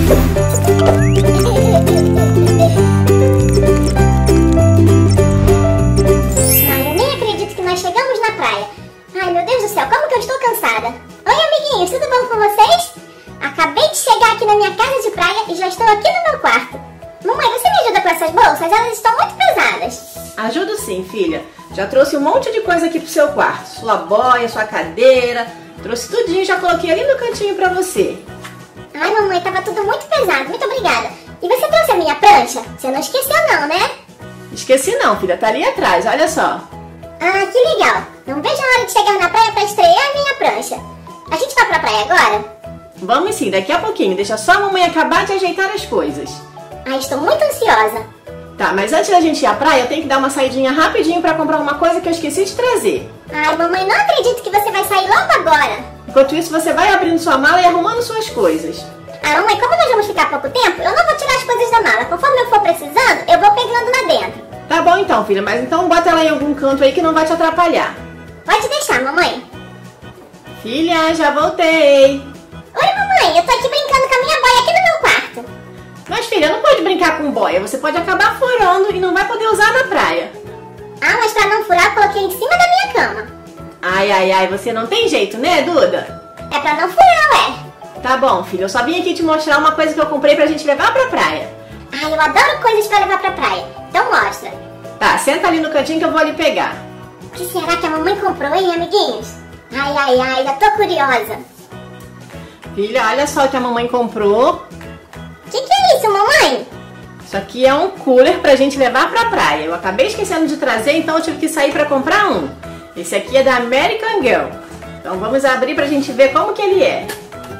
Ai, eu nem acredito que nós chegamos na praia. Ai, meu Deus do céu, como que eu estou cansada. Oi, amiguinhos, tudo bom com vocês? Acabei de chegar aqui na minha casa de praia e já estou aqui no meu quarto. Mamãe, você me ajuda com essas bolsas? Elas estão muito pesadas. Ajudo sim, filha. Já trouxe um monte de coisa aqui pro seu quarto. Sua boia, sua cadeira. Trouxe tudinho, já coloquei ali no cantinho pra você. Ai, mamãe, tava tudo muito pesado. Muito obrigada. E você trouxe a minha prancha? Você não esqueceu não, né? Esqueci não, filha. Tá ali atrás, olha só. Ah, que legal. Não vejo a hora de chegar na praia pra estrear a minha prancha. A gente vai pra praia agora? Vamos sim, daqui a pouquinho. Deixa só a mamãe acabar de ajeitar as coisas. Ai, estou muito ansiosa. Tá, mas antes da gente ir à praia, eu tenho que dar uma saidinha rapidinho pra comprar uma coisa que eu esqueci de trazer. Ai, mamãe, não acredito que você vai sair logo agora. Enquanto isso, você vai abrindo sua mala e arrumando suas coisas. Ah, mamãe, como nós vamos ficar pouco tempo, eu não vou tirar as coisas da mala. Conforme eu for precisando, eu vou pegando lá dentro. Tá bom então, filha, mas então bota ela em algum canto aí que não vai te atrapalhar. Pode deixar, mamãe. Filha, já voltei. Oi, mamãe, eu tô aqui brincando com a minha boia aqui no meu quarto. Mas, filha, não pode brincar com boia. Você pode acabar furando e não vai poder usar na praia. Ah, mas pra não furar, eu coloquei em cima da minha cama. Ai, ai, ai, você não tem jeito, né, Duda? É pra não furar, ué. Tá bom, filha, eu só vim aqui te mostrar uma coisa que eu comprei pra gente levar pra praia. Ai, eu adoro coisas pra levar pra praia. Então mostra. Tá, senta ali no cantinho que eu vou ali pegar. O que será que a mamãe comprou, hein, amiguinhos? Ai, ai, ai, já tô curiosa. Filha, olha só o que a mamãe comprou. Que é isso, mamãe? Isso aqui é um cooler pra gente levar pra praia. Eu acabei esquecendo de trazer, então eu tive que sair pra comprar um. Esse aqui é da American Girl. Então vamos abrir pra gente ver como que ele é.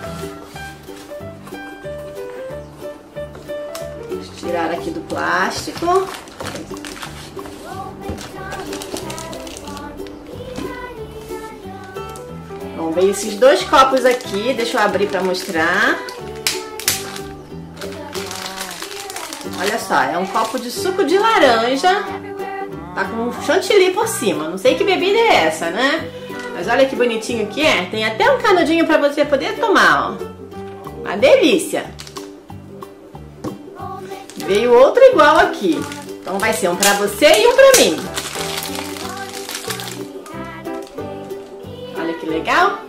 Vamos tirar aqui do plástico. Bom, veio esses dois copos aqui. Deixa eu abrir pra mostrar. Olha só, é um copo de suco de laranja. Tá com chantilly por cima. Não sei que bebida é essa, né? Mas olha que bonitinho que é. Tem até um canudinho pra você poder tomar, ó. Uma delícia. Veio outro igual aqui. Então vai ser um pra você e um pra mim. Olha que legal.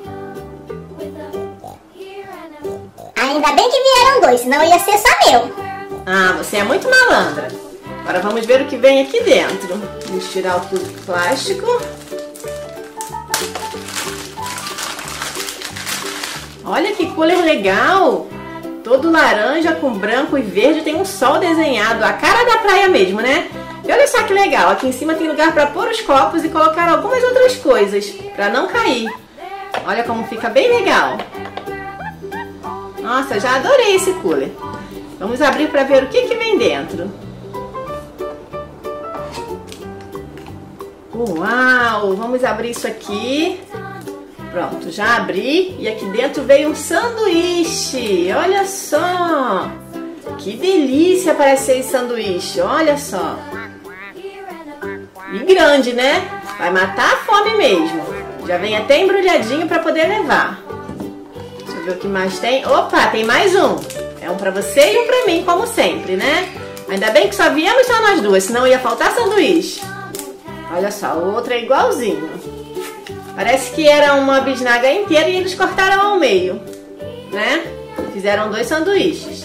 Ainda bem que vieram dois, senão ia ser só meu. Ah, você é muito malandra. Agora vamos ver o que vem aqui dentro. Vamos tirar o plástico. Olha que cooler legal. Todo laranja com branco e verde. Tem um sol desenhado. A cara da praia mesmo, né? E olha só que legal. Aqui em cima tem lugar para pôr os copos e colocar algumas outras coisas. Para não cair. Olha como fica bem legal. Nossa, já adorei esse cooler. Vamos abrir para ver o que vem dentro. Uau! Vamos abrir isso aqui. Pronto, já abri. E aqui dentro veio um sanduíche. Olha só! Que delícia parece ser esse sanduíche. Olha só! E grande, né? Vai matar a fome mesmo. Já vem até embrulhadinho para poder levar. Deixa eu ver o que mais tem. Opa, tem mais um. É um pra você e um pra mim, como sempre, né? Ainda bem que só viemos só nós duas, senão ia faltar sanduíche. Olha só, o outro é igualzinho. Parece que era uma bisnaga inteira e eles cortaram ao meio, né? Fizeram dois sanduíches.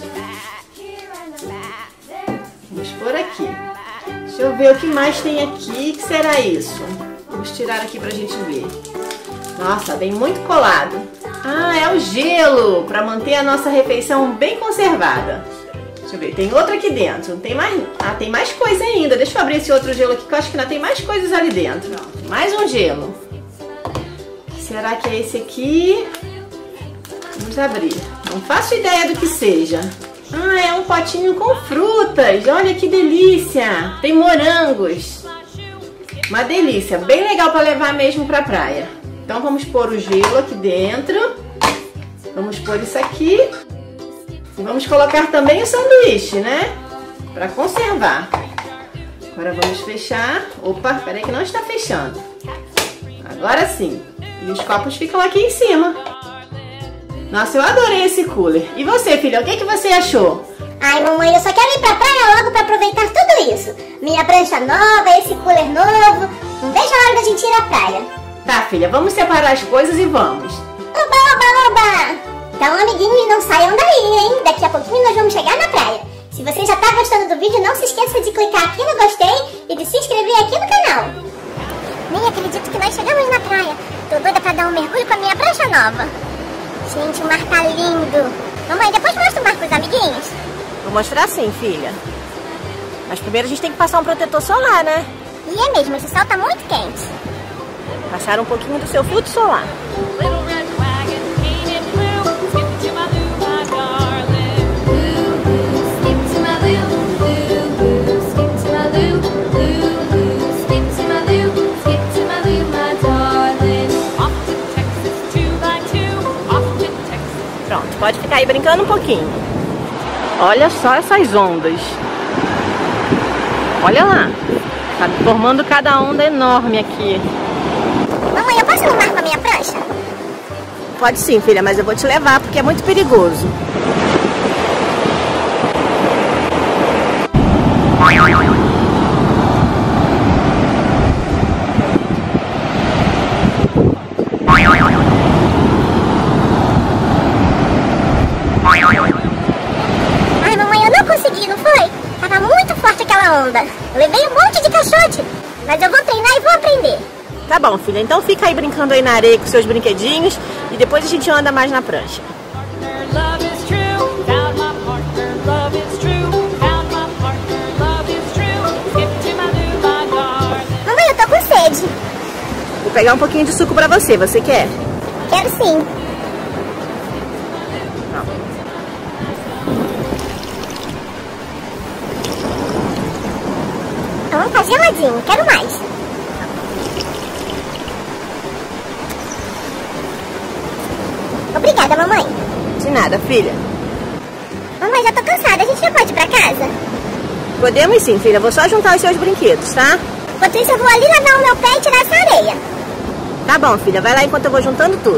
Vamos por aqui. Deixa eu ver o que mais tem aqui. O que será isso? Vamos tirar aqui pra gente ver. Nossa, vem muito colado. Ah, é o gelo, para manter a nossa refeição bem conservada. Deixa eu ver, tem outro aqui dentro. Tem mais... Ah, tem mais coisa ainda. Deixa eu abrir esse outro gelo aqui, que eu acho que ainda tem mais coisas ali dentro. Mais um gelo. Será que é esse aqui? Vamos abrir. Não faço ideia do que seja. Ah, é um potinho com frutas. Olha que delícia. Tem morangos. Uma delícia. Bem legal para levar mesmo para a praia. Então vamos pôr o gelo aqui dentro. Vamos pôr isso aqui. E vamos colocar também o sanduíche, né? Para conservar. Agora vamos fechar. Opa, peraí que não está fechando. Agora sim. E os copos ficam aqui em cima. Nossa, eu adorei esse cooler. E você, filha, o que você achou? Ai, mamãe, eu só quero ir pra praia logo pra aproveitar tudo isso. Minha prancha nova, esse cooler novo. Não vejo a hora da gente ir à praia. Tá, filha, vamos separar as coisas e vamos. Oba, oba, oba! Então, amiguinhos, não saiam daí, hein? Daqui a pouquinho nós vamos chegar na praia. Se você já tá gostando do vídeo, não se esqueça de clicar aqui no gostei e de se inscrever aqui no canal. Nem acredito que nós chegamos na praia. Tô doida pra dar um mergulho com a minha prancha nova. Gente, o mar tá lindo. Mamãe, depois mostra o mar pros amiguinhos. Vou mostrar sim, filha. Mas primeiro a gente tem que passar um protetor solar, né? E é mesmo, esse sol tá muito quente. Passar um pouquinho do seu filtro solar. Pronto, pode ficar aí brincando um pouquinho. Olha só essas ondas. Olha lá. Tá formando cada onda enorme aqui. Mamãe, eu posso ir no mar com a minha prancha? Pode sim, filha, mas eu vou te levar porque é muito perigoso. Ai, mamãe, eu não consegui, não foi? Tava muito forte aquela onda. Eu levei um monte de caixote, mas eu vou treinar e vou aprender. Tá bom, filha, então fica aí brincando aí na areia com seus brinquedinhos e depois a gente anda mais na prancha. Mamãe, eu tô com sede. Vou pegar um pouquinho de suco pra você, você quer? Quero sim. Então tá geladinho, quero mais. Obrigada, mamãe. De nada, filha. Mamãe, já tô cansada, a gente já pode ir pra casa? Podemos sim, filha. Vou só juntar os seus brinquedos, tá? Enquanto isso, eu vou ali lavar o meu pé e tirar essa areia. Tá bom, filha. Vai lá enquanto eu vou juntando tudo.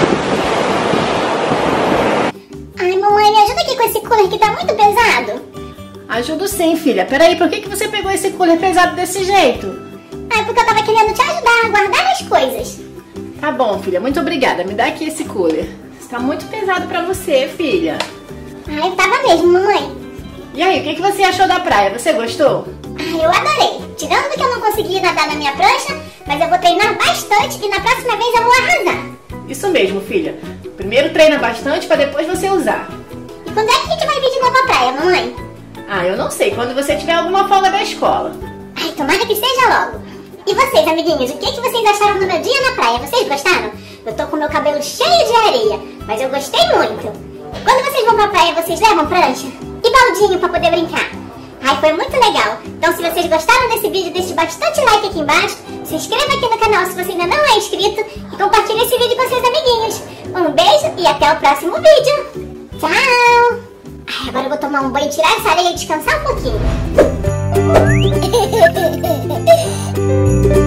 Ai, mamãe, me ajuda aqui com esse cooler que tá muito pesado. Ajudo sim, filha. Peraí, por que você pegou esse cooler pesado desse jeito? Ai, porque eu tava querendo te ajudar a guardar as coisas. Tá bom, filha. Muito obrigada. Me dá aqui esse cooler. Está muito pesado pra você, filha. Ai, tava mesmo, mamãe. E aí, o que você achou da praia? Você gostou? Ai, eu adorei. Tirando que eu não consegui nadar na minha prancha, mas eu vou treinar bastante e na próxima vez eu vou arrasar. Isso mesmo, filha. Primeiro treina bastante pra depois você usar. E quando é que a gente vai vir de novo à praia, mamãe? Ah, eu não sei. Quando você tiver alguma folga da escola. Ai, tomara que seja logo. E vocês, amiguinhos, o que vocês acharam do meu dia na praia? Vocês gostaram? Eu tô com meu cabelo cheio de areia, mas eu gostei muito. Quando vocês vão pra praia, vocês levam prancha? E baldinho pra poder brincar? Ai, foi muito legal. Então, se vocês gostaram desse vídeo, deixe bastante like aqui embaixo. Se inscreva aqui no canal se você ainda não é inscrito. E compartilhe esse vídeo com seus amiguinhos. Um beijo e até o próximo vídeo. Tchau! Ai, agora eu vou tomar um banho, tirar essa areia e descansar um pouquinho.